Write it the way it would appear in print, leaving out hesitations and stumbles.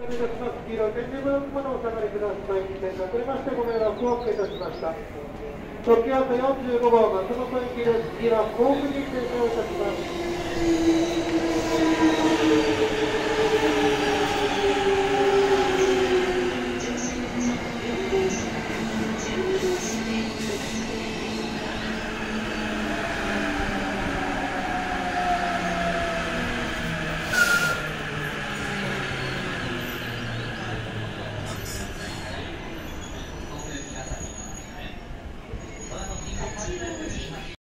いたします。黄色い点字ブロックまでお下がりください。点が遅れましてご迷惑をおかけいたしました。特急あと45号松本行きです。次は甲府に停車をいたします。